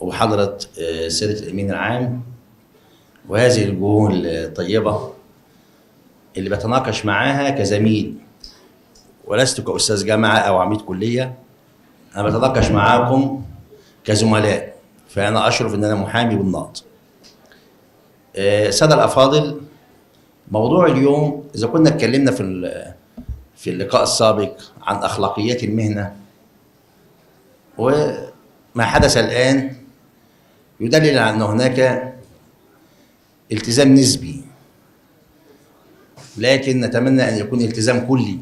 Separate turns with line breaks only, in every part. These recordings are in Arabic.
وحضرة سيادة الأمين العام وهذه الوجوه الطيبة اللي بتناقش معاها كزميل ولست كأستاذ جامعة أو عميد كلية. أنا بتناقش معاكم كزملاء، فأنا أشرف إن أنا محامي بالنقد. السادة الأفاضل، موضوع اليوم إذا كنا اتكلمنا في اللقاء السابق عن أخلاقيات المهنة، وما حدث الآن يدلل على أن هناك التزام نسبي، لكن نتمنى أن يكون التزام كلي.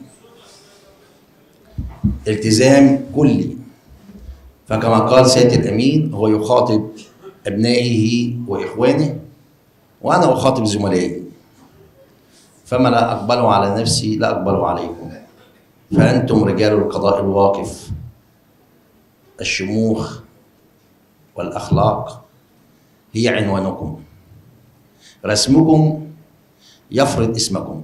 التزام كلي، فكما قال سيادة الأمين هو يخاطب أبنائه وإخوانه، وأنا أخاطب زملائي. فما لا أقبله على نفسي لا أقبله عليكم، فأنتم رجال القضاء الواقف، الشموخ والأخلاق هي عنوانكم. رسمكم يفرض اسمكم،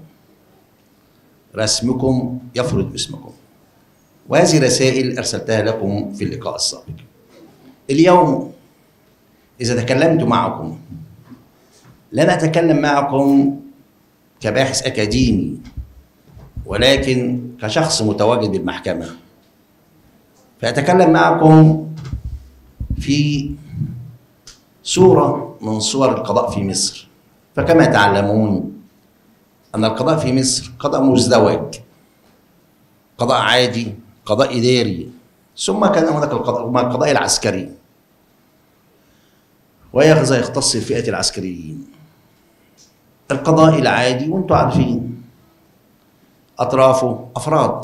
رسمكم يفرض اسمكم. وهذه رسائل أرسلتها لكم في اللقاء السابق. اليوم إذا تكلمت معكم لن أتكلم معكم كباحث أكاديمي، ولكن كشخص متواجد بالمحكمة، فأتكلم معكم في صورة من صور القضاء في مصر. فكما تعلمون أن القضاء في مصر قضاء مزدوج، قضاء عادي، قضاء إداري، ثم كان هناك القضاء العسكري، وهذا يختص الفئة العسكريين. القضاء العادي وانتم عارفين أطرافه أفراد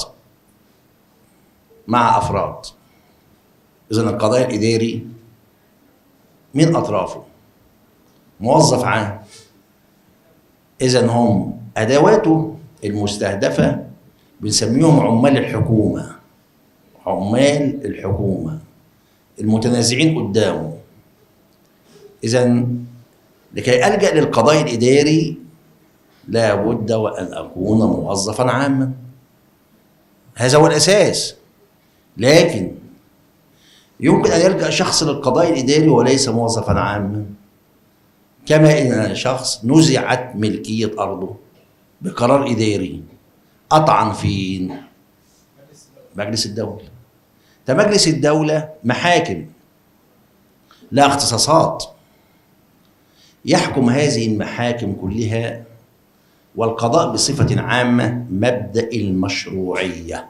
مع أفراد. إذن القضاء الإداري من أطرافه موظف عام، إذن هم أدواته المستهدفة بنسميهم عمال الحكومة، عمال الحكومة المتنازعين قدامه. إذن لكي ألجأ للقضاء الإداري لا بد وأن أكون موظفا عاما، هذا هو الأساس. لكن يمكن أن يلجأ شخص للقضاء الإداري وليس موظفا عاما، كما إن شخص نزعت ملكية أرضه بقرار إداري أطعن فين؟ مجلس الدولة. مجلس الدولة محاكم لا اختصاصات، يحكم هذه المحاكم كلها، والقضاء بصفة عامة مبدأ المشروعية،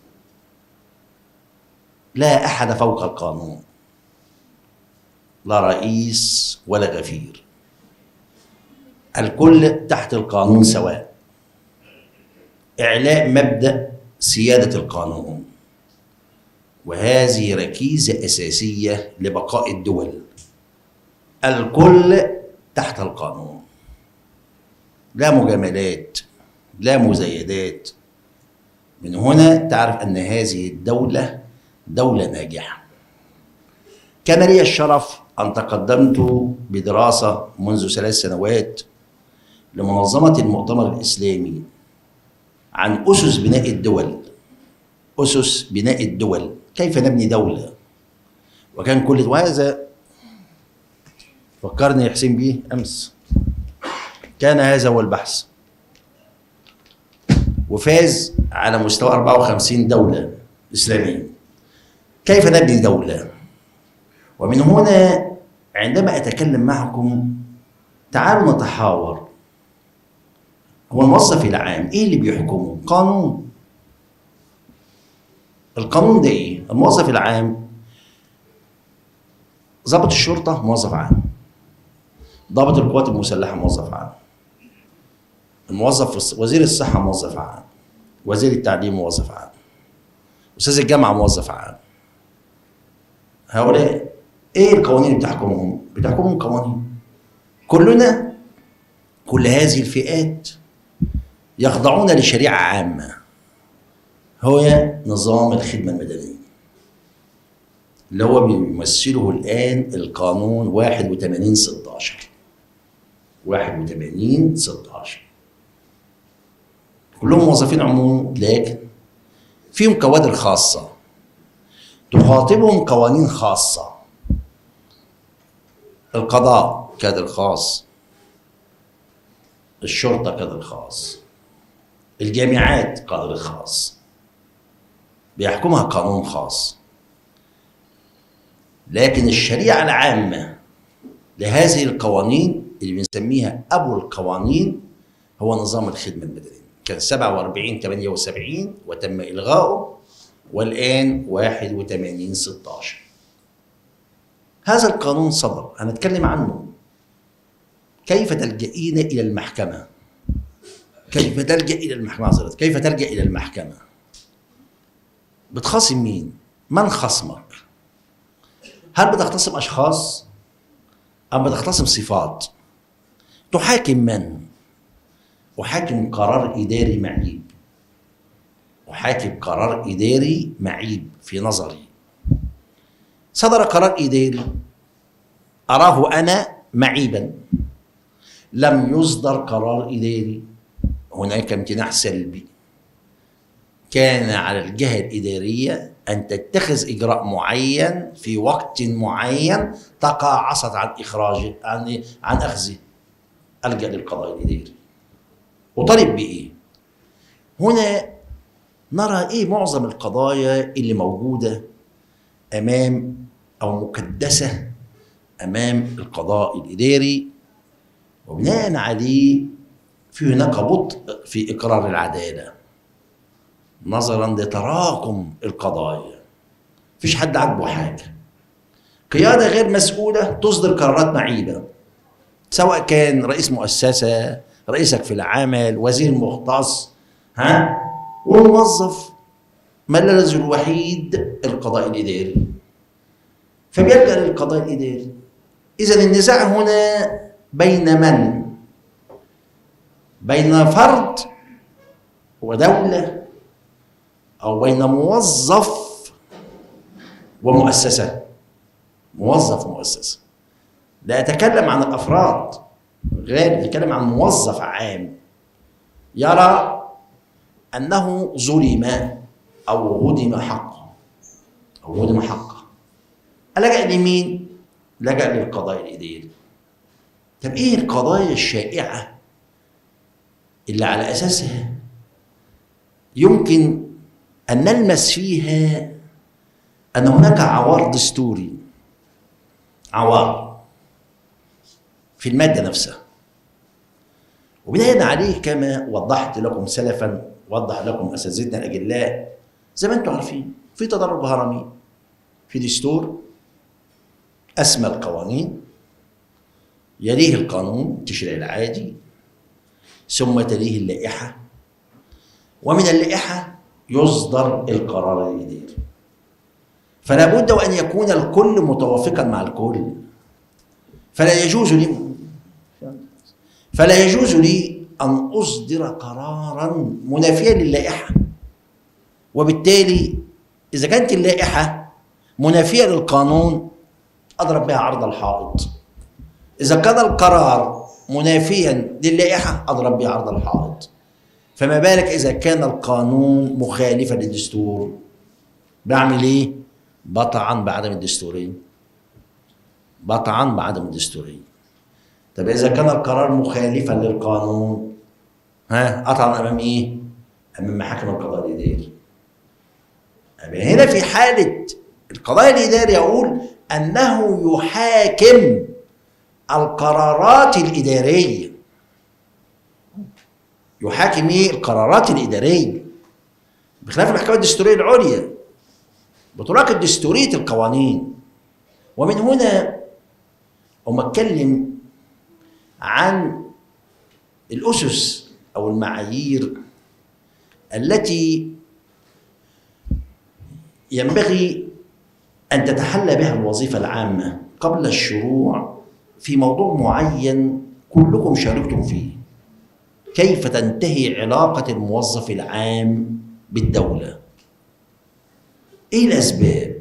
لا أحد فوق القانون، لا رئيس ولا غفير، الكل تحت القانون سواء. إعلاء مبدأ سيادة القانون، وهذه ركيزة أساسية لبقاء الدول، الكل تحت القانون، لا مجاملات لا مزايدات. من هنا تعرف أن هذه الدولة دولة ناجحة. كان لي الشرف أن تقدمت بدراسة منذ 3 سنوات لمنظمة المؤتمر الإسلامي عن أسس بناء الدول، أسس بناء الدول، كيف نبني دولة. وكان كل وهذا فكرني حسين بيه أمس، كان هذا هو البحث، وفاز على مستوى 54 دولة إسلامية. كيف نبني دولة؟ ومن هنا عندما أتكلم معكم تعالوا نتحاور. هو الموظف العام إيه اللي بيحكمه؟ قانون. القانون ده إيه؟ الموظف العام ضابط الشرطة موظف عام، ضابط القوات المسلحة موظف عام، الموظف وزير الصحة موظف عام، وزير التعليم موظف عام، أستاذ الجامعة موظف عام. هؤلاء إيه القوانين اللي بتحكمهم؟ بتحكمهم قوانين. كلنا، كل هذه الفئات يخضعون لشريعة عامة، هو نظام الخدمة المدنية اللي هو بيمثله الآن القانون 81/16. 81/16 كلهم موظفين عموم، لكن فيهم كوادر خاصة تخاطبهم قوانين خاصة. القضاء كادر خاص، الشرطة كادر خاص، الجامعات كادر خاص بيحكمها قانون خاص. لكن الشريعة العامة لهذه القوانين اللي بنسميها أبو القوانين هو نظام الخدمة المدنية. كان 47 78 وتم إلغاؤه، والآن 81 16. هذا القانون صدر، هنتكلم عنه. كيف تلجئين إلى المحكمة؟ كيف تلجأ إلى المحكمة؟ عذرت، كيف تلجأ إلى المحكمة؟ بتخاصم مين؟ من خصمك؟ هل بتختصم أشخاص أم بتختصم صفات؟ تحاكم من؟ أحاكم قرار إداري معيب. أحاكم قرار إداري معيب في نظري. صدر قرار إداري أراه أنا معيبا. لم يصدر قرار إداري، هناك امتناع سلبي. كان على الجهة الإدارية أن تتخذ إجراء معين في وقت معين تقاعست عن إخراجه عن أخذه. ألجأ للقضاء الإداري. وطالب بإيه؟ هنا نرى إيه معظم القضايا اللي موجودة أمام أو مكدسة أمام القضاء الإداري، وبناء عليه في هناك بطء في إقرار العدالة نظرا لتراكم القضايا. مفيش حد عاجبه حاجة. قيادة غير مسؤولة تصدر قرارات معيبة، سواء كان رئيس مؤسسة، رئيسك في العمل، وزير مختص، والموظف ملذ الوحيد القضاء الإداري، فبيلجأ للقضاء الإداري. إذا النزاع هنا بين من؟ بين فرد ودولة، أو بين موظف ومؤسسة. موظف ومؤسسة. لا أتكلم عن الأفراد، غير أتكلم عن موظف عام يرى أنه ظلم أو هدم حقه ألجأ لمين؟ لجأ للقضاء الإداري. طب إيه القضايا الشائعة اللي على أساسها يمكن أن نلمس فيها أن هناك عوار دستوري، عوار في المادة نفسها؟ وبناء عليه كما وضحت لكم سلفا، وضح لكم أساتذتنا الأجلاء، زي ما أنتم عارفين في تدرج هرمي، في دستور أسمى القوانين، يليه القانون التشريعي العادي، ثم تليه اللائحة، ومن اللائحة يصدر القرار الإداري. فلا بد وأن يكون الكل متوافقا مع الكل. فلا يجوز لي أن أصدر قرارا منافيا للائحة. وبالتالي إذا كانت اللائحة منافية للقانون أضرب بها عرض الحائط. إذا كان القرار منافيا للائحة أضرب بها عرض الحائط. فما بالك إذا كان القانون مخالفا للدستور؟ بعمل إيه؟ بطعن بعدم الدستورية. طب إذا كان القرار مخالفا للقانون، أطعن أمام إيه؟ أمام محاكم القضاء الإداري. هنا في حالة القضاء الإداري يقول أنه يحاكم القرارات الإدارية. يحاكم إيه؟ القرارات الإدارية، بخلاف المحكمة الدستورية العليا بتراقب دستورية القوانين. ومن هنا أتكلم عن الأسس أو المعايير التي ينبغي أن تتحلى بها الوظيفة العامة قبل الشروع في موضوع معين كلكم شاركتم فيه. كيف تنتهي علاقة الموظف العام بالدولة؟ إيه الأسباب؟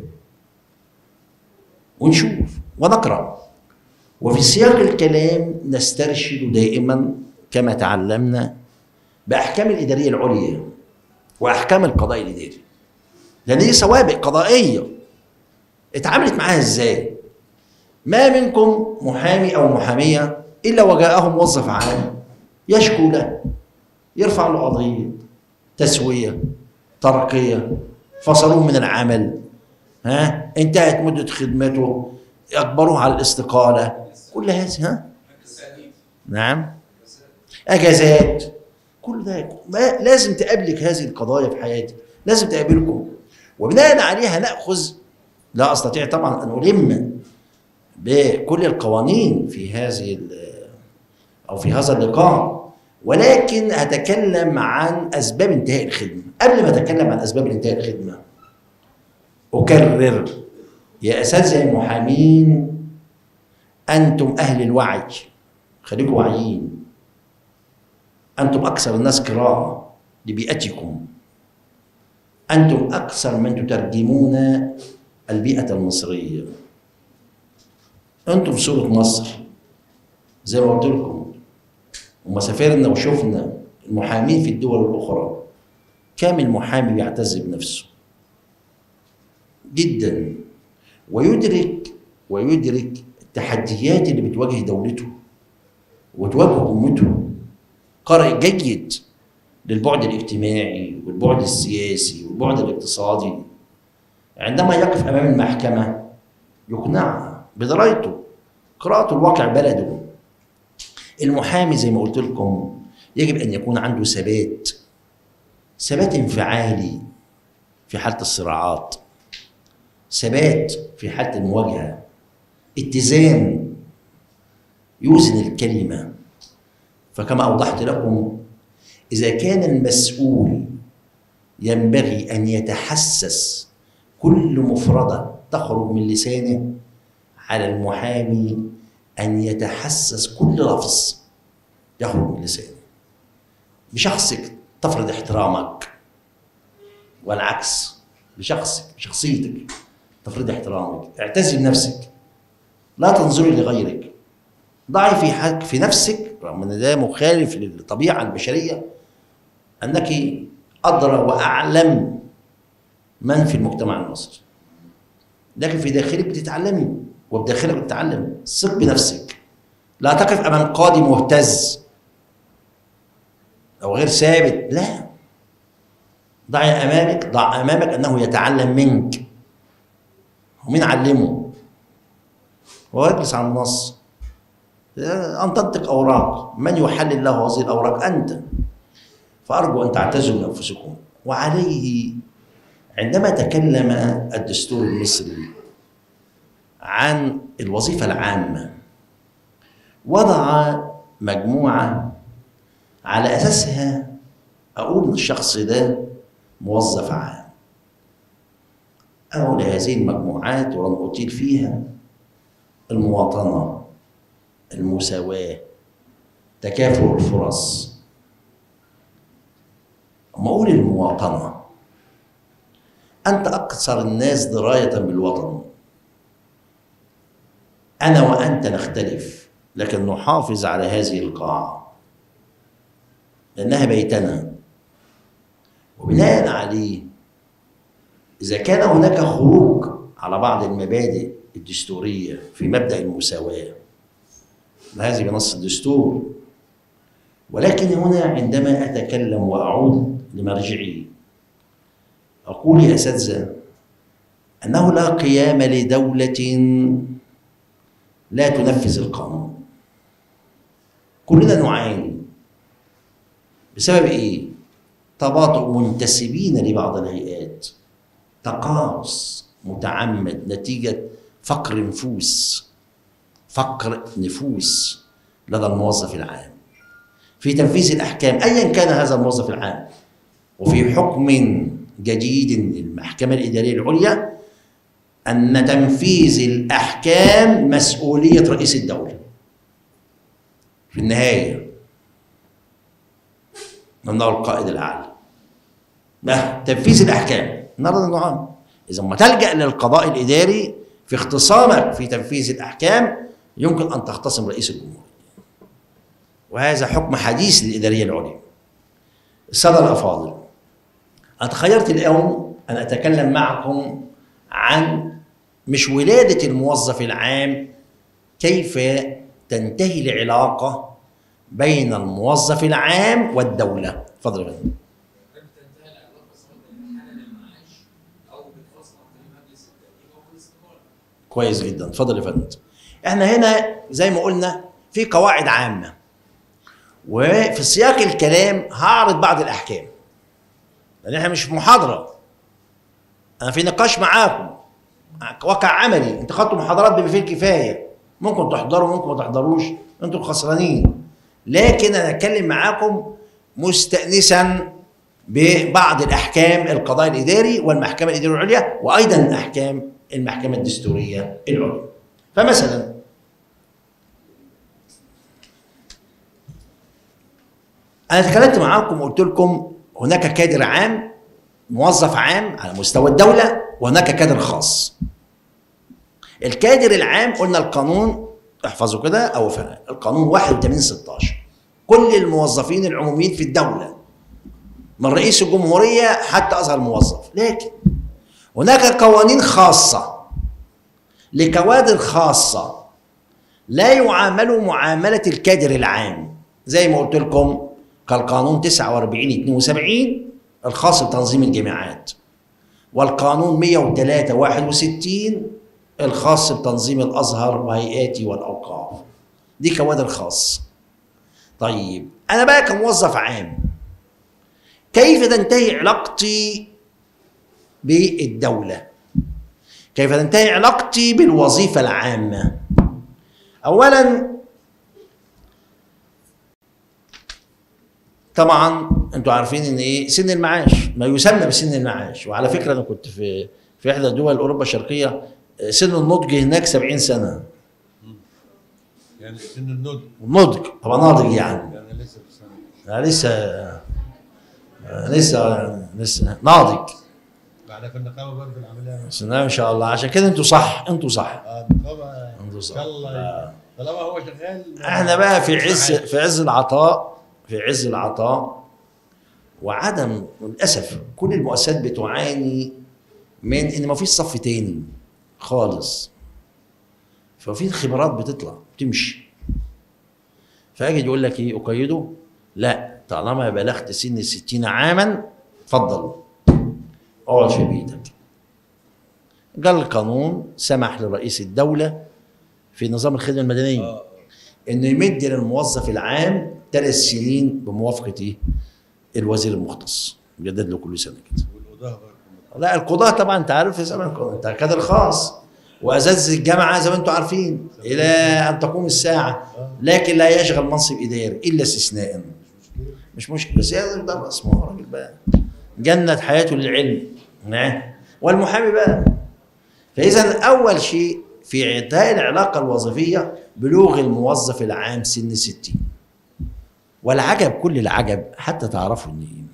ونشوف ونقرأ. وفي سياق الكلام نسترشد دائما كما تعلمنا بأحكام الإدارية العليا وأحكام القضاء الإداري، لأن دي سوابق قضائية اتعاملت معاها إزاي؟ ما منكم محامي أو محامية إلا وجاءه موظف عام يشكو له، يرفع له قضية تسوية، ترقية، فصلوه من العمل، انتهت مدة خدمته، أجبروه على الاستقالة، كل هذا نعم، أجازات، كل ده لازم تقابلك هذه القضايا في حياتك، لازم تقابلكم، وبناء عليها نأخذ. لا أستطيع طبعا أن ألم بكل القوانين في هذه أو في هذا اللقاء، ولكن أتكلم عن أسباب انتهاء الخدمة. قبل ما أتكلم عن أسباب انتهاء الخدمة أكرر يا أساتذة المحامين، أنتم أهل الوعي، خليكم واعيين، أنتم أكثر الناس قراءة لبيئتكم، أنتم أكثر من تترجمون البيئة المصرية. أنتم في صورة مصر زي ما قلت لكم، وما سافرنا وشفنا المحامين في الدول الأخرى، كم المحامي بيعتز بنفسه جدا، ويدرك التحديات اللي بتواجه دولته وتواجه أمته، قارئ جيد للبعد الاجتماعي والبعد السياسي والبعد الاقتصادي، عندما يقف أمام المحكمة يقنعها بدرايته، قراءته الواقع بلده. المحامي زي ما قلت لكم يجب أن يكون عنده ثبات انفعالي في حالة الصراعات، ثبات في حالة المواجهة، اتزان، يوزن الكلمة. فكما أوضحت لكم، إذا كان المسؤول ينبغي أن يتحسس كل مفردة تخرج من لسانه، على المحامي أن يتحسس كل لفظ يخرج من لسانه. بشخصك تفرض احترامك، والعكس، بشخصيتك تفرض احترامك. اعتزي بنفسك، لا تنظري لغيرك، ضعي في حق في نفسك، رغم ان ده مخالف للطبيعه البشريه، انك ادرى واعلم من في المجتمع المصري، لكن في داخلك بتتعلمي وبداخلك بتتعلم. ثق بنفسك، لا تقف امام قاضي مهتز او غير ثابت، لا، ضع امامك انه يتعلم منك. ومين علمه؟ هو يجلس على المنصه أن تنطق أوراق، من يحلل له هذه الأوراق؟ أنت. فأرجو أن تعتزلوا بأنفسكم. وعليه عندما تكلم الدستور المصري عن الوظيفة العامة، وضع مجموعة على أساسها أقول الشخص ده موظف عام. أو لهذه المجموعات ولن أطيل فيها: المواطنة، المساواة، تكافؤ الفرص. أما أقول المواطنة، أنت أكثر الناس دراية بالوطن. أنا وأنت نختلف، لكن نحافظ على هذه القاعة لأنها بيتنا. وبناء عليه، إذا كان هناك خروج على بعض المبادئ الدستورية في مبدأ المساواة، هذه بنص الدستور، ولكن هنا عندما أتكلم وأعود لمرجعي أقول يا أساتذة أنه لا قيام لدولة لا تنفذ القانون. كلنا نعاني بسبب إيه؟ تباطؤ منتسبين لبعض الهيئات، تقاعس متعمد نتيجة فقر نفوس لدى الموظف العام في تنفيذ الأحكام، أيا كان هذا الموظف العام. وفي حكم جديد للمحكمة الإدارية العليا أن تنفيذ الأحكام مسؤولية رئيس الدولة في النهاية، أنه القائد الأعلى. تنفيذ الأحكام نرى النعم. إذا ما تلجأ للقضاء الإداري في اختصامك في تنفيذ الأحكام، يمكن أن تختصم رئيس الجمهورية، وهذا حكم حديث للإدارية العليا. السادة الأفاضل، أنا تخيرت اليوم أن أتكلم معكم عن مش ولادة الموظف العام كيف تنتهي العلاقة بين الموظف العام والدولة؟ اتفضل يا فندم.
تنتهي العلاقة سواء بالإحالة للمعاش أو بالفصل عن مجلس التأديب أو الاستقالة.
كويس جدا، اتفضل يا فندم. احنا هنا زي ما قلنا في قواعد عامة، وفي سياق الكلام هعرض بعض الأحكام، لأن احنا مش في محاضرة، أنا في نقاش معاكم واقع عملي. انتوا خدتوا محاضرات بما فيه الكفاية، ممكن تحضروا ممكن ما تحضروش، انتوا الخسرانين، لكن انا اتكلم معاكم مستأنسا ببعض الاحكام القضاء الاداري والمحكمه الاداريه العليا، وايضا احكام المحكمه الدستوريه العليا. فمثلا انا اتكلمت معاكم وقلت لكم هناك كادر عام، موظف عام على مستوى الدوله، وهناك كادر خاص. الكادر العام قلنا القانون، احفظوا كده او فهم القانون 81/16، كل الموظفين العموميين في الدوله من رئيس الجمهوريه حتى اصغر موظف. لكن هناك قوانين خاصه لكوادر خاصه لا يعاملوا معامله الكادر العام، زي ما قلت لكم كالقانون 49/72 الخاص بتنظيم الجامعات، والقانون 103/61 الخاص بتنظيم الازهر وهيئاته والاوقاف. دي كوادر خاص. طيب انا بقى كموظف عام كيف تنتهي علاقتي بالدوله؟ كيف تنتهي علاقتي بالوظيفه العامه؟ اولا طبعا انتوا عارفين ان ايه سن المعاش، ما يسمى بسن المعاش. وعلى فكره انا كنت في احدى دول اوروبا الشرقيه سن النضج هناك 70 سنه.
يعني سن النضج.
النضج طبعا ناضج يعني.
يعني لسه في السنة.
لسه ناضج.
بعد في النقابه برضه العمليه.
بس ان شاء الله، عشان كده انتوا صح، انتوا صح.
النقابه
انتوا
ان
صح.
شاء الله طالما هو شغال.
احنا بقى في عز العطاء، في عز العطاء وعدم، للاسف كل المؤسسات بتعاني من ان ما فيش صف تاني خالص، ففي خبرات بتطلع بتمشي، فاجي يقول لك ايه اقيده؟ لا، طالما بلغت سن 60 عاما اتفضل اقعد في بيتك. قال القانون سمح لرئيس الدوله في نظام الخدمه المدنيه انه يمد للموظف العام 3 سنين بموافقه ايه؟ الوزير المختص، يجدد له كل سنه كده.
والقضاه برضه.
لا القضاة طبعا انت عارف في زمن انت كادر خاص، واساتذه الجامعه زي ما انتم عارفين الى ان تقوم الساعه، لكن لا يشغل منصب اداري الا استثناء. مش مشكله، بس ده اسمه راجل بقى جنت حياته للعلم. نعم. والمحامي بقى. فاذا اول شيء في انتهاء العلاقه الوظيفيه بلوغ الموظف العام سن 60. والعجب كل العجب حتى تعرفوا ان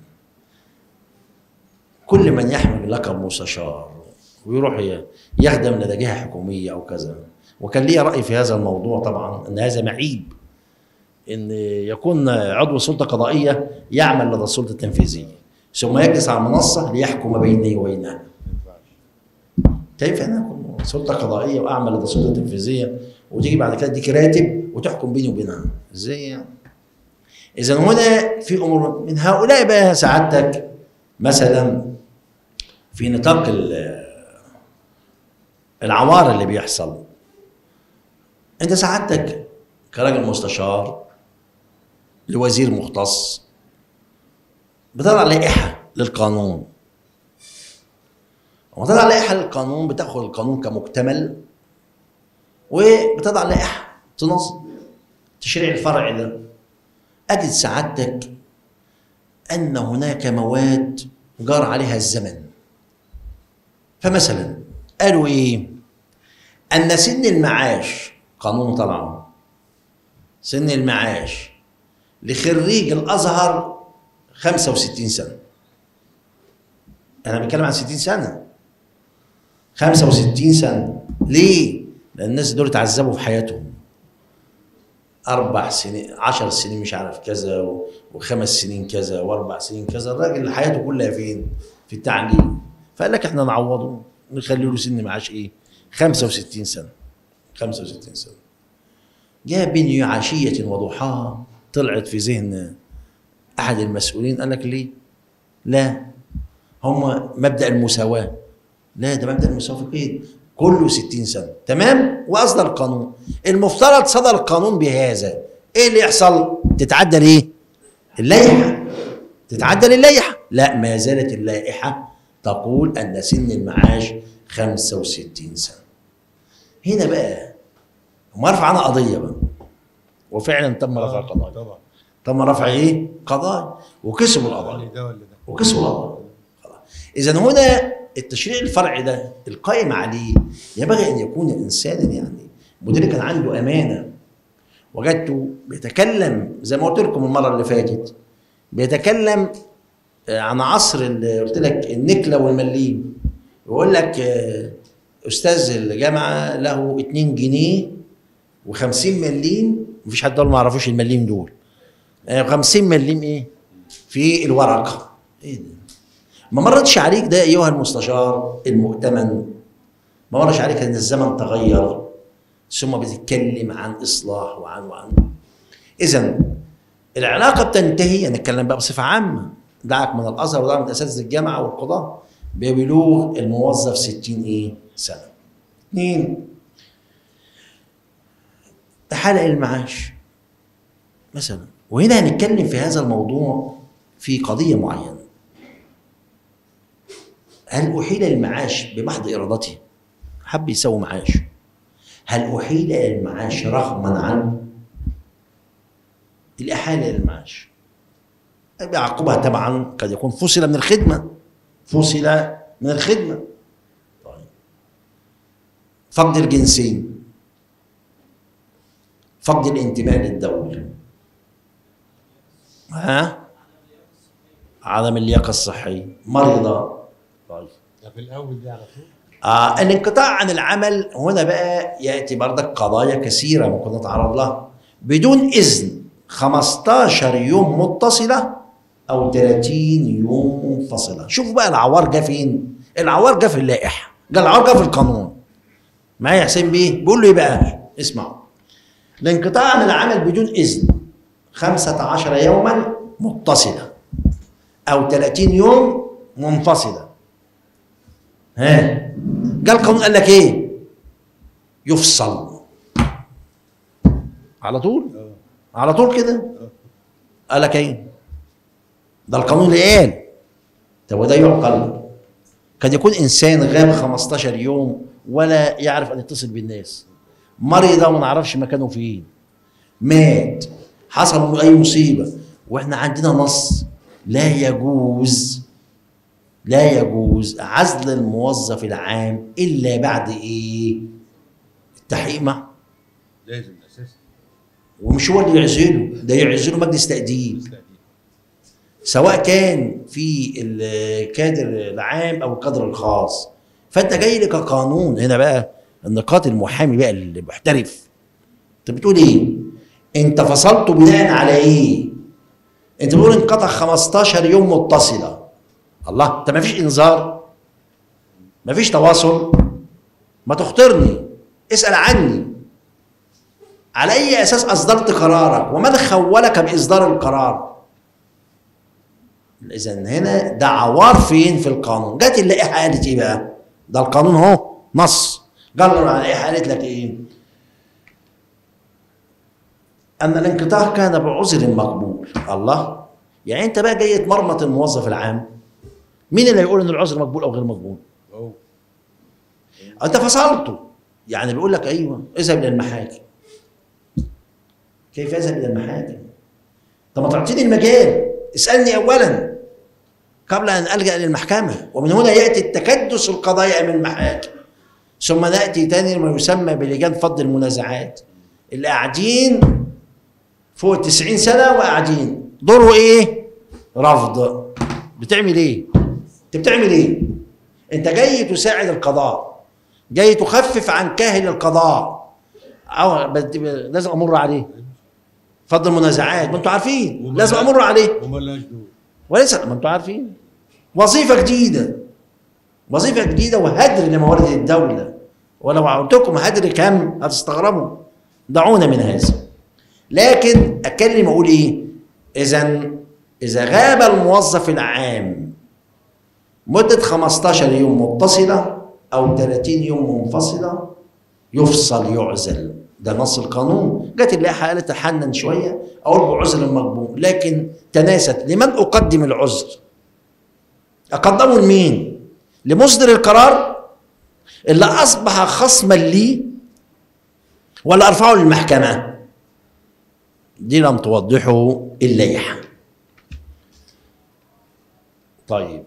كل من يحمل لقب مستشار ويروح يخدم لدى جهه حكوميه او كذا، وكان لي راي في هذا الموضوع طبعا ان هذا معيب ان يكون عضو سلطه قضائيه يعمل لدى السلطه التنفيذيه ثم يجلس على المنصه ليحكم بيني وبينها. كيف انا اكون سلطه قضائيه واعمل لدى السلطه التنفيذيه وتيجي بعد كده تديك راتب وتحكم بيني وبينها؟ ازاي يعني؟ اذا هنا في امور من هؤلاء بقى سعادتك مثلا في نطاق العوار اللي بيحصل. انت سعادتك كراجل مستشار لوزير مختص بتضع لائحه للقانون، وتضع لائحه للقانون بتاخد القانون كمكتمل وبتضع لائحه تنظم التشريع الفرعي ده. اجد سعادتك ان هناك مواد جار عليها الزمن. فمثلا قالوا ايه؟ ان سن المعاش، قانون طلع سن المعاش لخريج الازهر 65 سنه. انا بتكلم عن 60 سنه. 65 سنه ليه؟ لان الناس دول اتعذبوا في حياتهم 4 سنين 10 سنين مش عارف كذا و5 سنين كذا و4 سنين كذا. الراجل حياته كلها فين؟ في التعليم. فقال لك احنا نعوضه نخلي له سن معاش ايه؟ 65 سنه. 65 سنه. جاء بين عشية وضحاها طلعت في ذهن أحد المسؤولين، قال لك ليه؟ لا، هم مبدأ المساواة. لا، ده مبدأ المساواة في قيد كله 60 سنة، تمام؟ وأصدر القانون. المفترض صدر القانون بهذا، إيه اللي يحصل؟ تتعدل إيه؟ اللائحة. تتعدل اللائحة. لا، ما زالت اللائحة تقول أن سن المعاش 65 سنة. هنا بقى هم رفع عنها قضية بقى، وفعلا تم رفع قضايا.
طبعا.
تم رفع ايه؟ قضايا، وكسبوا القضايا.
ده ولا ده؟
وكسبوا القضايا. اذا هنا التشريع الفرعي ده القائم عليه ينبغي ان يكون انسانا يعني مدير كان عنده امانه. وجدته بيتكلم زي ما قلت لكم المره اللي فاتت، بيتكلم عن عصر اللي قلت لك النكله والمليم. يقول لك استاذ الجامعه له 2 جنيه و50 مليم، مفيش حد ما يعرفوش المليم دول. 50 مليم ايه؟ في الورقه. ايه ده؟ ما مرتش عليك ده ايها المستشار المؤتمن؟ ما مرش عليك ان الزمن تغير ثم بتتكلم عن اصلاح وعن اذا العلاقه بتنتهي. نتكلم بقى بصفه عامه، دعك من الازهر ودعك من اساتذه الجامعه والقضاه، ببلوغ الموظف 60 ايه؟ سنه. 2 حلق المعاش مثلا. وهنا هنتكلم في هذا الموضوع في قضيه معينه. هل أحيل المعاش بمحض إرادته؟ حب يسوي معاش. هل أحيل المعاش رغما عنه؟ الإحالة للمعاش بعقوبها طبعا قد يكون فصل من الخدمة. فصل من الخدمة. طيب. فقد الجنسين، فقد الانتماء للدولة، عدم اللياقة الصحية، مريضة. طيب.
ده في الاول دي على طول.
الانقطاع عن العمل هنا بقى ياتي بردك قضايا كثيره ممكن نتعرض لها بدون اذن، 15 يوم متصله او 30 يوم منفصله. شوفوا بقى العوار جه فين؟ العوار جه في اللائحه، العوار جه في القانون. معايا يا حسين بيه؟ بيقول له ايه بقى؟ اسمعوا. الانقطاع عن العمل بدون اذن 15 يوما متصله او 30 يوم منفصله. جه القانون قال لك ايه؟ يفصل على طول. على طول كده. قال لك ايه؟ ده القانون اللي قال. طب وده يعقل؟ قد يكون انسان غاب 15 يوم ولا يعرف ان يتصل بالناس، مريضه وما نعرفش مكانه فين، مات، حصل اي مصيبه، واحنا عندنا نص لا يجوز عزل الموظف العام الا بعد ايه؟ التحقيق معه.
لازم اساسا.
ومش هو اللي يعزله، ده يعزله مجلس تأديب، سواء كان في الكادر العام او الكادر الخاص. فانت جاي لك قانون. هنا بقى النقاط المحامي بقى اللي محترف. انت بتقول ايه؟ انت فصلته بناء على ايه؟ انت بتقول انقطع 15 يوم متصله. الله، انت ما فيش انذار؟ ما فيش تواصل؟ ما تخطرني، اسال عني. على اي اساس اصدرت قرارك؟ وماذا خولك باصدار القرار؟ اذا هنا ده عوار فين في القانون. جت اللائحه قالت ايه بقى؟ ده القانون اهو نص. قال له على اللائحه قالت لك ايه؟ ان الانقطاع كان بعذر مقبول. الله، يعني انت بقى جاي تمرمط الموظف العام. مين اللي هيقول ان العذر مقبول او غير مقبول؟ انت فصلته. يعني بيقول لك ايوه اذهب الى المحاكم. كيف اذهب الى المحاكم؟ طب ما تعطيني المجال، اسالني اولا قبل ان الجا للمحكمه. ومن هنا ياتي التكدس القضايا امام المحاكم. ثم ناتي تاني ما يسمى بلجان فض المنازعات، اللي قاعدين فوق 90 سنه وقاعدين دوره ايه؟ رفض. بتعمل ايه؟ انت بتعمل ايه؟ انت جاي تساعد القضاء، جاي تخفف عن كاهل القضاء. لازم امر عليه فض المنازعات، ما انتوا عارفين لازم امر عليه. وليس ما انتوا عارفين وظيفه جديده، وظيفه جديده وهدر لموارد الدوله. ولو قلت لكم هدر كم هتستغربوا. ضعونا من هذا. لكن اتكلم اقول ايه؟ اذا غاب الموظف العام مده 15 يوم متصله او 30 يوم منفصله يفصل يعزل. ده نص القانون. جت اللائحه قالت تحنن شويه اقول بعذر مقبول، لكن تناست. لمن اقدم العذر؟ اقدمه لمين؟ لمصدر القرار اللي اصبح خصما لي، ولا ارفعه للمحكمه؟ دي لم توضحه اللائحه. طيب،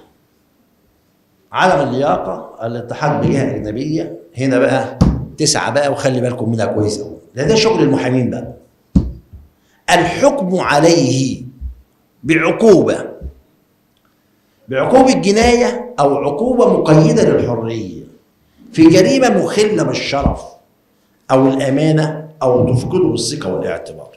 عدم اللياقه الاتحاد بجهه اجنبيه، هنا بقى تسعه بقى، وخلي بالكم منها كويس قوي، ده شغل المحامين بقى. الحكم عليه بعقوبه جنايه او عقوبه مقيده للحريه في جريمه مخله بالشرف او الامانه او تفقده الثقه والاعتبار.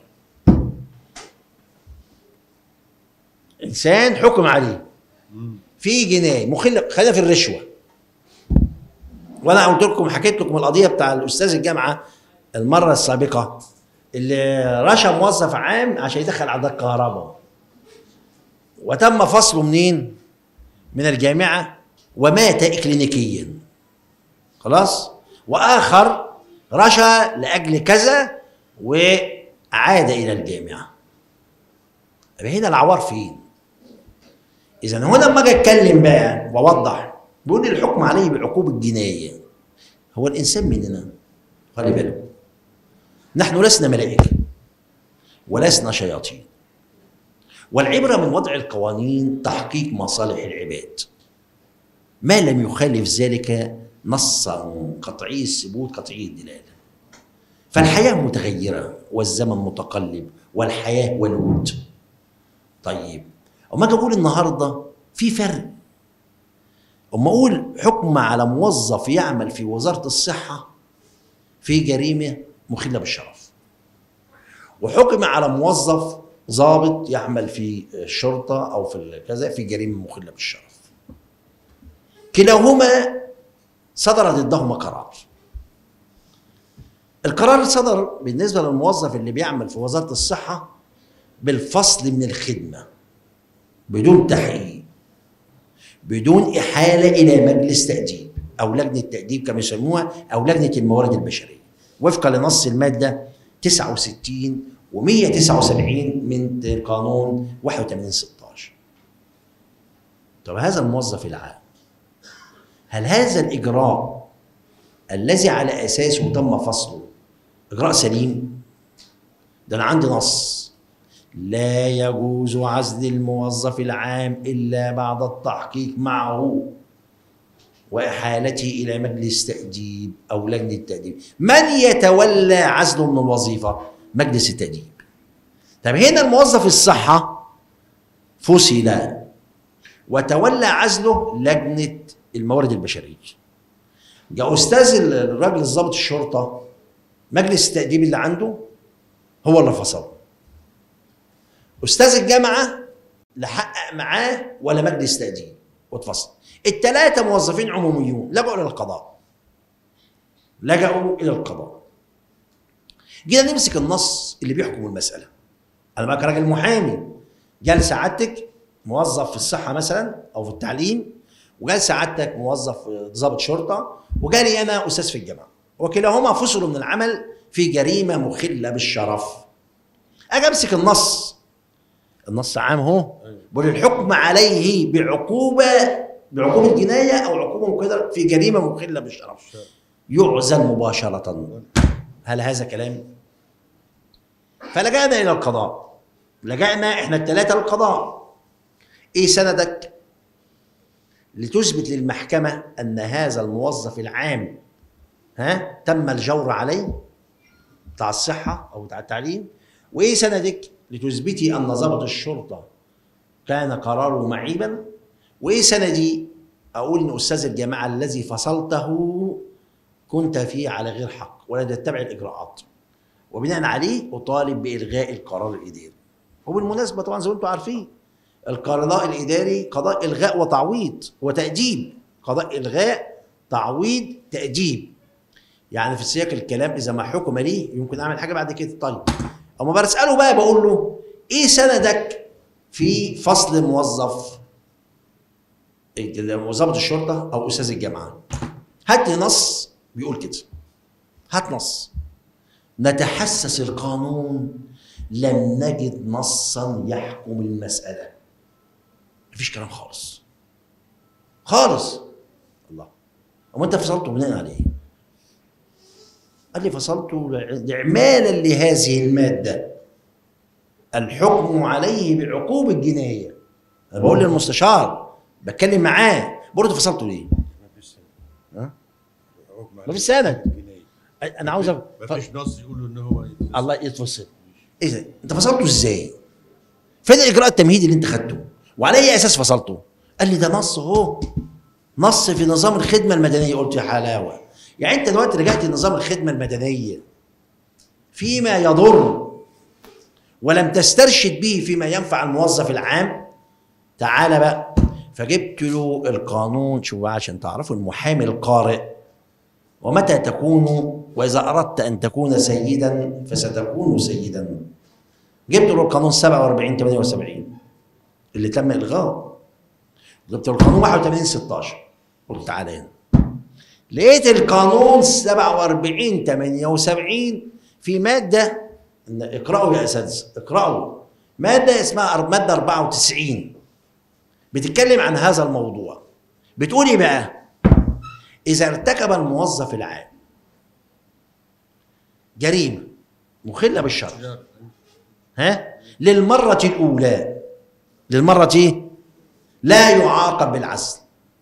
انسان حكم عليه في جنايه مخله، خلينا في الرشوه. وانا قلت لكم، حكيت لكم القضيه بتاع الاستاذ الجامعه المره السابقه اللي رشى موظف عام عشان يدخل عداد كهرباء، وتم فصله منين؟ من الجامعه، ومات اكلينيكيا. خلاص؟ واخر رشى لاجل كذا وعاد الى الجامعه. يبقى هنا العوار فين؟ اذا هنا لما اجي اتكلم بقى واوضح، بيقول لي الحكم عليه بعقوبه جنايه. هو الانسان مننا، خلي بالكم، نحن لسنا ملائكه ولسنا شياطين، والعبره من وضع القوانين تحقيق مصالح العباد ما لم يخالف ذلك نصا قطعي الثبوت قطعي الدلاله. فالحياه متغيره والزمن متقلب والحياه ولود. طيب، اما اجي اقول النهارده في فرق، اما اقول حكم على موظف يعمل في وزاره الصحه في جريمه مخله بالشرف، وحكم على موظف ضابط يعمل في الشرطه او في كذا في جريمه مخله بالشرف، كلاهما صدر ضدهما قرار. القرار صدر بالنسبه للموظف اللي بيعمل في وزاره الصحه بالفصل من الخدمه بدون تحقيق، بدون احاله الى مجلس تاديب او لجنه تاديب كما يسموها، او لجنه الموارد البشريه، وفقا لنص الماده 69 و179 من قانون 81/16. طب هذا الموظف العام، هل هذا الاجراء الذي على اساسه تم فصله اجراء سليم؟ ده انا عندي نص: لا يجوز عزل الموظف العام الا بعد التحقيق معه واحالته الى مجلس تاديب او لجنه تاديب. من يتولى عزله من الوظيفه؟ مجلس التاديب. طب هنا الموظف الصحه فصل وتولى عزله لجنه الموارد البشريه. جاء استاذ الراجل الضابط الشرطه، مجلس التاديب اللي عنده هو اللي فصله. استاذ الجامعه لا حقق معاه ولا مجلس تاديب واتفصل. الثلاثه موظفين عموميون لجأوا الى القضاء. جينا نمسك النص اللي بيحكم المساله. انا بقى كراجل محامي، جال سعادتك موظف في الصحه مثلا او في التعليم، وجال سعادتك موظف ضابط شرطه، وجالي انا استاذ في الجامعه، وكلاهما فصلوا من العمل في جريمه مخله بالشرف. اجي امسك النص عام اهو، بقول الحكم عليه بعقوبه جنايه او عقوبه مقيده في جريمه مخله بالشرف يعزل مباشره. هل هذا كلام؟ فلجأنا الى القضاء، لجأنا احنا الثلاثه للقضاء. ايه سندك لتثبت للمحكمه ان هذا الموظف العام تم الجور عليه بتاع الصحه او بتاع التعليم؟ وايه سندك لتثبتي ان ضابط الشرطه كان قراره معيبا؟ وايه سندي اقول ان استاذ الجامعه الذي فصلته كنت فيه على غير حق ولا تتبع الاجراءات، وبناء عليه اطالب بالغاء القرار الاداري. وبالمناسبه طبعا زي ما انتم عارفين القضاء الاداري قضاء الغاء وتعويض وتاديب، قضاء الغاء تعويض تاديب. يعني في سياق الكلام اذا ما حكم لي يمكن اعمل حاجه بعد كده. طيب اما بساله بقى بقول له ايه سندك في فصل موظف ضابط الشرطه او استاذ الجامعه؟ هات لي نص بيقول كده، هات نص. نتحسس القانون لم نجد نصا يحكم المساله. مفيش كلام خالص خالص. الله، أما أنت فصلته بناء على إيه؟ قال لي فصلته إعمالا لهذه المادة الحكم عليه بعقوبة جناية. أنا بقول للمستشار بتكلم معاه بقول له فصلته ليه؟ ها؟ ما فيش سند. أنا عاوز
ما فيش نص يقول ان هو
الله يتفصل. إذا أنت فصلته إزاي؟ فين الإجراء التمهيدي اللي أنت خدته؟ وعلى أي أساس فصلته؟ قال لي ده نص أهو، نص في نظام الخدمة المدنية. قلت يا حلاوة، يعني أنت دلوقتي رجعت لنظام الخدمة المدنية فيما يضر ولم تسترشد به فيما ينفع الموظف العام. تعال بقى، فجبت له القانون. شوف بقى عشان تعرفوا المحامي القارئ، ومتى تكون وإذا أردت أن تكون سيدا فستكون سيدا. جبت له القانون 47/78 اللي تم إلغائه، جبت له القانون 81/16. قلت تعالى هنا، لقيت القانون 47/78 في مادة، اقرأوا يا أساتذة اقرأوا، مادة اسمها مادة 94 بتتكلم عن هذا الموضوع. بتقول ايه بقى؟ إذا ارتكب الموظف العام جريمة مخلة بالشرع للمرة الأولى، للمرة ايه؟ لا يعاقب بالعزل.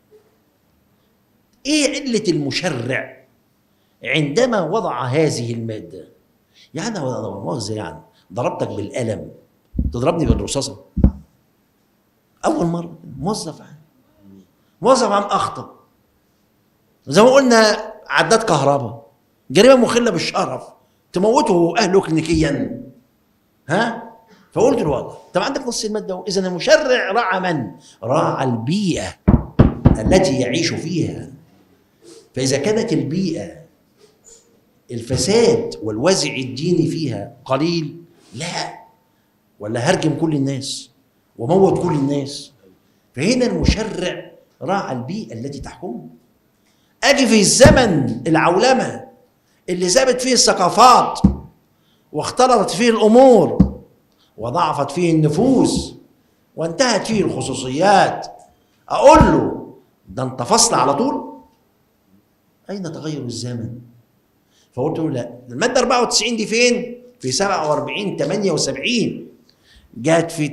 ايه علة المشرع عندما وضع هذه المادة؟ يعني انا مؤاخذة يعني ضربتك بالقلم تضربني بالرصاصة؟ أول مرة موظف عام، موظف عام أخطأ زي ما قلنا عداد كهرباء، جريمة مخلة بالشرف، تموته أهله كلينيكيا. ها؟ فقلت له والله طب عندك نص المادة. إذا المشرع راعى من؟ راعى البيئة التي يعيش فيها. فإذا كانت البيئة الفساد والوازع الديني فيها قليل، لا، ولا هرجم كل الناس وموت كل الناس. فهنا المشرع راعى البيئة التي تحكمه. أجي في الزمن العولمة اللي ثابت فيه الثقافات واختلطت فيه الأمور وضعفت فيه النفوس وانتهت فيه الخصوصيات، أقول له ده أنت فصل على طول؟ أين تغير الزمن؟ فقلت له لا، المادة 94 دي فين؟ في 47/78. جات في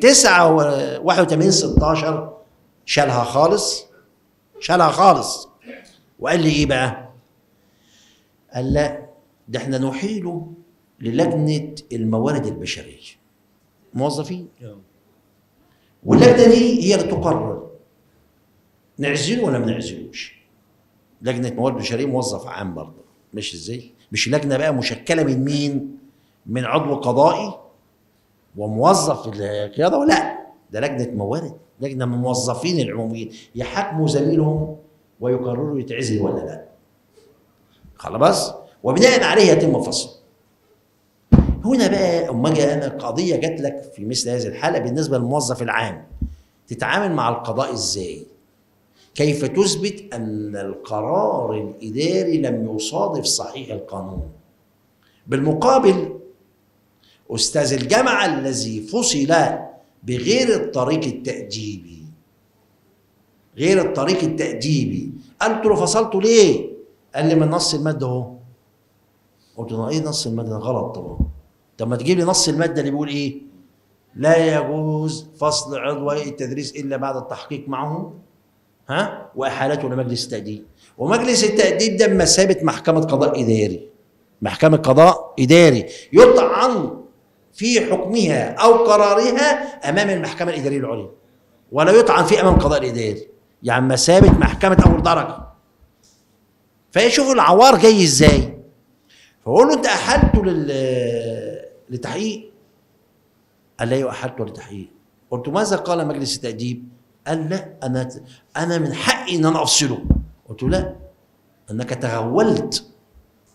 81/16 شالها خالص، شالها خالص. وقال لي ايه بقى؟ قال لا، ده احنا نحيله للجنة الموارد البشرية موظفين، واللجنة دي هي اللي تقرر نعزله ولا ما نعزلوش. لجنة موارد بشرية موظف عام برضه، مش ازاي؟ مش لجنة بقى مشكلة من مين؟ من عضو قضائي وموظف في القيادة، ولا ده لجنة موارد، لجنة من الموظفين العموميين يحاكموا زميلهم ويقرروا يتعزل ولا لا. خلاص، وبناء عليه يتم فصل. هنا بقى اما اجي انا قضيه جات لك في مثل هذه الحاله بالنسبه للموظف العام، تتعامل مع القضاء ازاي؟ كيف تثبت ان القرار الاداري لم يصادف صحيح القانون؟ بالمقابل استاذ الجامعه الذي فصل بغير الطريق التاديبي، غير الطريق التاديبي، قلت له فصلته ليه؟ قال لي من نص الماده اهو. قلت له ايه نص الماده؟ غلط طبعا. طب ما تجيب لي نص الماده اللي بيقول ايه؟ لا يجوز فصل عضو هيئه التدريس الا بعد التحقيق معه واحالته لمجلس التاديب، ومجلس التاديب ده بمثابه محكمه قضاء اداري، محكمه قضاء اداري يطعن في حكمها او قرارها امام المحكمه الاداريه العليا، ولا يطعن في امام القضاء الاداري، يعني مثابه محكمه اول درجه. فيشوفوا العوار جاي ازاي. فقول له انت احلته لتحقيق؟ قال لا احلته لتحقيق. قلت ماذا قال مجلس التاديب؟ قال لا، انا من حقي ان انا افصله. قلت له لا، انك تغولت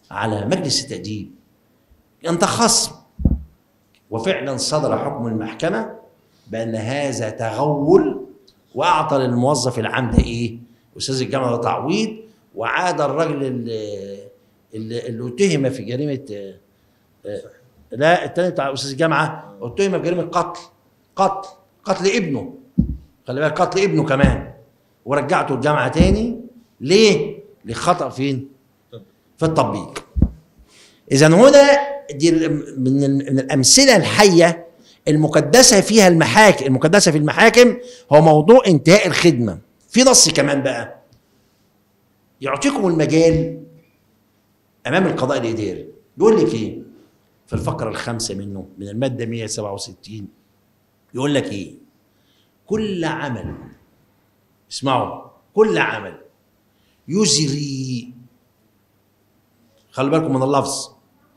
على مجلس التأديب. أنت خصم، وفعلا صدر حكم المحكمة بأن هذا تغول، وأعطى للموظف العام ده إيه؟ أستاذ الجامعة ده تعويض، وعاد الرجل اللي اتهم في جريمة لا التاني بتاع أستاذ الجامعة اتهم في جريمة قتل ابنه، خلي بالك قتل ابنه كمان، ورجعته الجامعة تاني. ليه؟ لخطأ فين؟ في التطبيق. إذا هنا دي من الأمثلة الحية المقدسة فيها المحاكم، المقدسة في المحاكم هو موضوع انتهاء الخدمة. في نص كمان بقى يعطيكم المجال أمام القضاء الإداري، يقول لك إيه؟ في الفقرة الخامسة منه من المادة 167 يقول لك إيه؟ كل عمل، اسمعوا، كل عمل يجري، خلي بالكم من اللفظ،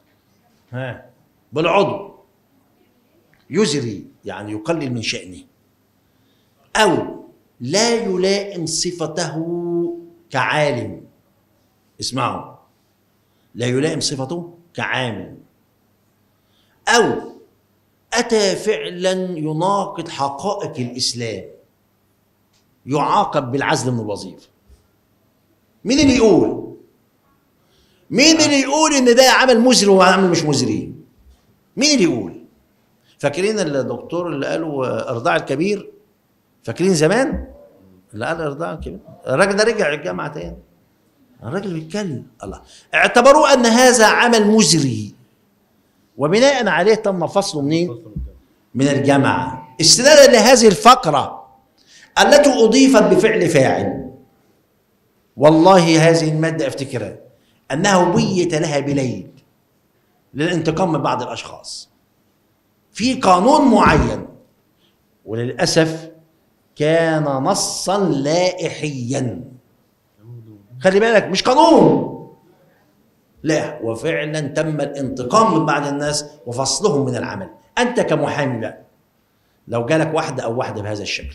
بالعضو، يجري يعني يقلل من شأنه، أو لا يلائم صفته كعالم، اسمعوا، لا يلائم صفته كعامل، أو أتى فعلا يناقض حقائق الإسلام، يعاقب بالعزل من الوظيفة. مين اللي يقول؟ مين اللي يقول إن ده عمل مزري وعمل مش مزري؟ مين اللي يقول؟ فاكرين الدكتور اللي قالوا إرضاع الكبير؟ فاكرين زمان؟ اللي قال إرضاع الكبير؟ الراجل ده رجع الجامعة تاني. الراجل بيتكلم، الله، اعتبروه أن هذا عمل مزري، وبناء عليه تم فصله منين؟ من الجامعة، استنادا لهذه الفقرة التي أضيفت بفعل فاعل. والله هذه المادة افتكرها أنها بيت لها بليل للانتقام من بعض الأشخاص في قانون معين، وللأسف كان نصا لائحيا. خلي بالك، مش قانون، لا، وفعلا تم الانتقام من بعض الناس وفصلهم من العمل. أنت كمحامي بقى لو جالك واحدة أو واحدة بهذا الشكل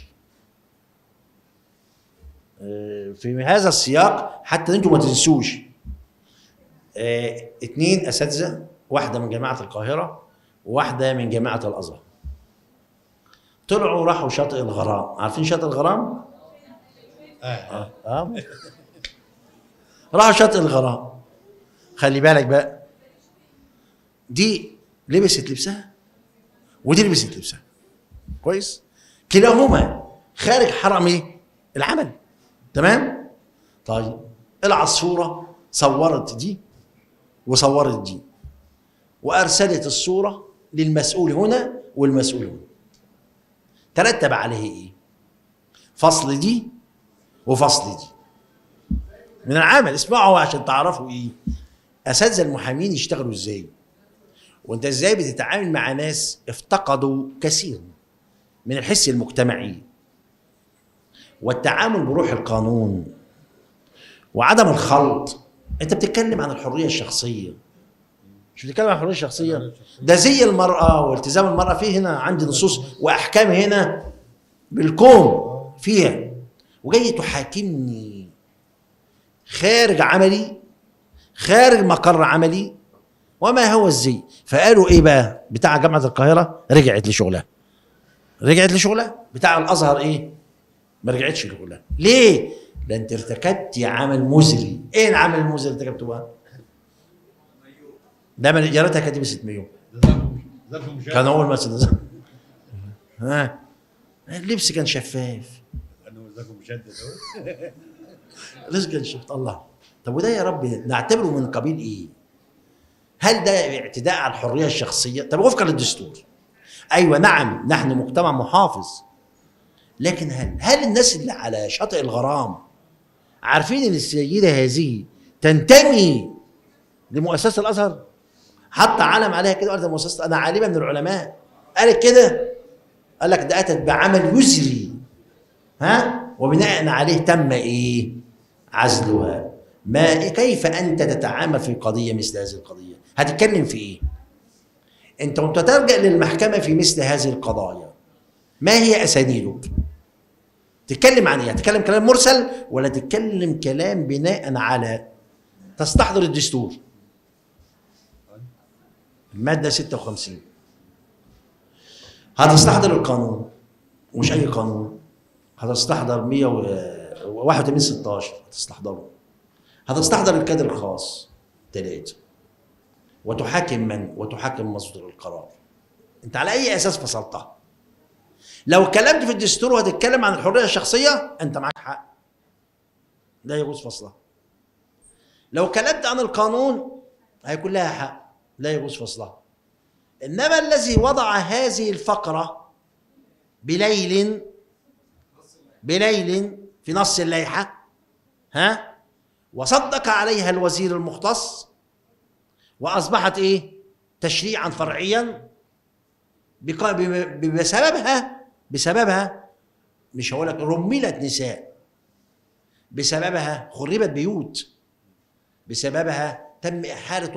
في هذا السياق، حتى انتوا ما تنسوش، 2 أساتذة، واحدة من جامعة القاهرة وواحدة من جامعة الأزهر، طلعوا راحوا شاطئ الغرام. عارفين شاطئ الغرام؟ راحوا شاطئ الغرام. خلي بالك بقى، دي لبست لبسها ودي لبست لبسها، كويس؟ كلاهما خارج حرم ايه؟ العمل، تمام؟ طيب العصفورة صورت دي وصورت دي وأرسلت الصورة للمسؤول هنا والمسؤول هنا، ترتب عليه ايه؟ فصل دي وفصل دي من العمل. اسمعوا عشان تعرفوا ايه اساتذه المحامين يشتغلوا ازاي، وانت ازاي بتتعامل مع ناس افتقدوا كثير من الحس المجتمعي والتعامل بروح القانون وعدم الخلط. انت بتتكلم عن الحريه الشخصيه، مش بتتكلم عن الحريه الشخصيه، ده زي المراه والتزام المراه فيه. هنا عندي نصوص واحكام هنا بالكون فيها، وجاي تحاكمني خارج عملي، خارج مقر عملي، وما هو الزي. فقالوا ايه بقى؟ بتاع جامعه القاهره رجعت لشغلها، بتاع الازهر ايه؟ ما رجعتش لشغلها. ليه؟ ده انت ارتكبت عمل مزري. ايه العمل المزري اللي ارتكبته بقى؟ ده يا ريتها كانت لبست مايو، كان اول ما اللبس كان شفاف، اللبس كان شفاف. الله، طب وده يا رب نعتبره من قبيل ايه؟ هل ده اعتداء على الحريه الشخصيه؟ طب وفقا للدستور، ايوه نعم نحن مجتمع محافظ، لكن هل الناس اللي على شاطئ الغرام عارفين ان السيده هذه تنتمي لمؤسسه الازهر؟ حط علم عليها كده وقالت مؤسسه، انا عالمه من العلماء، قالت كده، قال لك ده اتت بعمل يزري، وبناء عليه تم ايه؟ عزلها. ما كيف انت تتعامل في قضيه مثل هذه القضيه؟ هتتكلم في ايه؟ انت وانت تلجأ للمحكمه في مثل هذه القضايا ما هي اسانيدك؟ تتكلم عن ايه؟ تتكلم كلام مرسل ولا تتكلم كلام بناء على تستحضر الدستور؟ المادة 56 هتستحضر القانون، ومش أي قانون، هتستحضر 181/16 هتستحضره. هتستحضر الكادر الخاص 3 وتحاكم من؟ وتحاكم مصدر القرار. أنت على أي أساس فصلتها؟ لو اتكلمت في الدستور وهتتكلم عن الحرية الشخصية أنت معاك حق، لا يجوز فصلها. لو اتكلمت عن القانون هيكون لها حق، لا يجوز فصلها. إنما الذي وضع هذه الفقرة بليل في نص اللائحة وصدق عليها الوزير المختص وأصبحت إيه؟ تشريعا فرعيا بسببها مش هقول لك رملت نساء، بسببها خربت بيوت، بسببها تم إحالة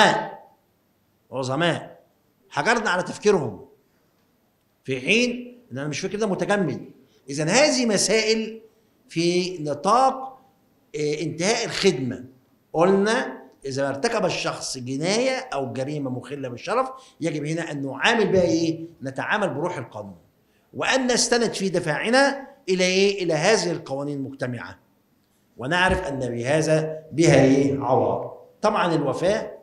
عظماء حجرنا على تفكيرهم، في حين ان انا مش فاكر ده متجمد. اذا هذه مسائل في نطاق انتهاء الخدمه. قلنا اذا ارتكب الشخص جنايه او جريمه مخله بالشرف يجب هنا ان نعامل بها ايه؟ نتعامل بروح القانون، وان نستند في دفاعنا الى ايه؟ الى هذه القوانين المجتمعه، ونعرف ان بها ايه؟ عوار. طبعا الوفاه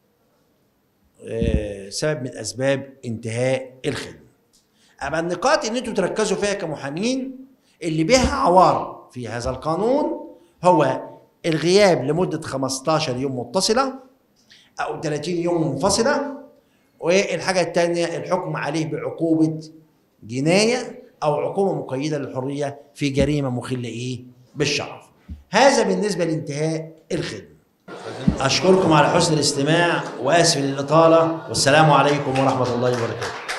سبب من اسباب انتهاء الخدمه. اما النقاط اللي انتم تركزوا فيها كمحامين اللي بها عوار في هذا القانون هو الغياب لمده 15 يوم متصله او 30 يوم منفصله، والحاجه الثانيه الحكم عليه بعقوبه جنايه او عقوبه مقيده للحريه في جريمه مخله ايه؟ بالشرف. هذا بالنسبه لانتهاء الخدمه. أشكركم على حسن الاستماع وآسف للإطالة، والسلام عليكم ورحمة الله وبركاته.